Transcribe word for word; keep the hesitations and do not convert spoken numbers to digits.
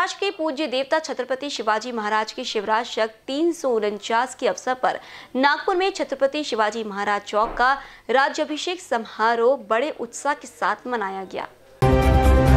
महाराष्ट्र के पूज्य देवता छत्रपति शिवाजी महाराज की शिवराज शक तीन सौ उनचास के अवसर पर नागपुर में छत्रपति शिवाजी महाराज चौक का राज्याभिषेक समारोह बड़े उत्साह के साथ मनाया गया।